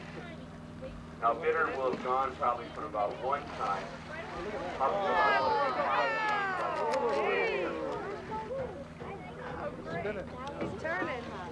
Now Bittern will have gone probably from about one time up to He's turning.